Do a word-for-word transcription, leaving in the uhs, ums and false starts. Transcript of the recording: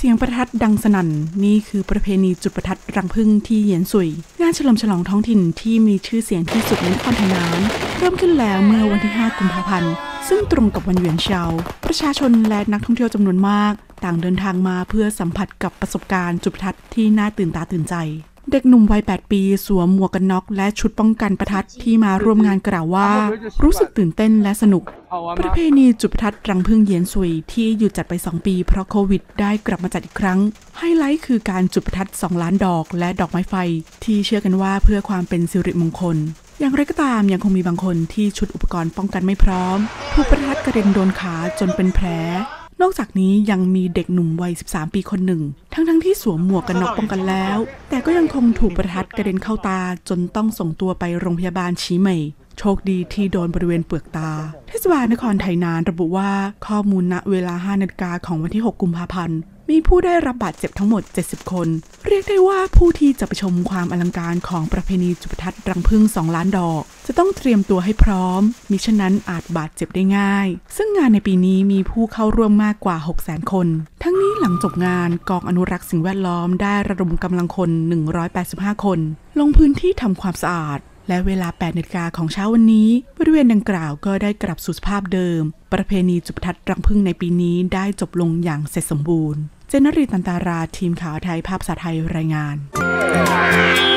สียงประทัดดังสนั่นนี่คือประเพณีจุดประทัดรังผึ้งที่เหยียนซุยงานเฉลิมฉลองท้องถิ่นที่มีชื่อเสียงที่สุดในนครไทยนั้นเริ่มขึ้นแล้วเมื่อวันที่ห้ากุมภาพันธ์ซึ่งตรงกับวันเหวียนเฉาประชาชนและนักท่องเที่ยวจำนวนมากต่างเดินทางมาเพื่อสัมผัสกับประสบการณ์จุดประทัดที่น่าตื่นตาตื่นใจเด็กหนุ่มวัยแปดปีสวมหมวกกันน็อกและชุดป้องกันประทัดที่มาร่วมงานกล่าวว่ารู้สึกตื่นเต้นและสนุกประเพณีจุดประทัดรังผึ้งเหยียนซุยที่หยุดจัดไปสองปีเพราะโควิดได้กลับมาจัดอีกครั้งไฮไลท์คือการจุดประทัดสองล้านดอกและดอกไม้ไฟที่เชื่อกันว่าเพื่อความเป็นสิริมงคลอย่างไรก็ตามยังคงมีบางคนที่ชุดอุปกรณ์ป้องกันไม่พร้อมถูกประทัดกระเด็นโดนขาจนเป็นแผลนอกจากนี้ยังมีเด็กหนุ่มวัยสิบสามปีคนหนึ่งทั้งทั้งที่สวมหมวกกันน็อกป้องกันแล้วแต่ก็ยังคงถูกประทัดกระเด็นเข้าตาจนต้องส่งตัวไปโรงพยาบาลฉีเหมยโชคดีที่โดนบริเวณเปลือกตาเทศบาลนครไทยนานระบุว่าข้อมูลณเวลาห้านาฬิกาของวันที่หกกุมภาพันธ์มีผู้ได้รับบาดเจ็บทั้งหมดเจ็ดสิบคนเรียกได้ว่าผู้ที่จะไปชมความอลังการของประเพณีจุดประทัดรังผึ้งสองล้านดอกจะต้องเตรียมตัวให้พร้อมมิฉะนั้นอาจบาดเจ็บได้ง่ายซึ่งงานในปีนี้มีผู้เข้าร่วมมากกว่า หกแสน คนทั้งนี้หลังจบงานกองอนุรักษ์สิ่งแวดล้อมได้ระดมกำลังคนหนึ่งร้อยแปดสิบห้าคนลงพื้นที่ทำความสะอาดและเวลาแปดนาฬิกาของเช้าวันนี้บริเวณดังกล่าวก็ได้กลับสู่สภาพเดิมประเพณีจุดประทัดรังผึ้งในปีนี้ได้จบลงอย่างเสร็จสมบูรณ์เจนนรีตันตาราทีมข่าวไทยภาพภาษาไทยรายงาน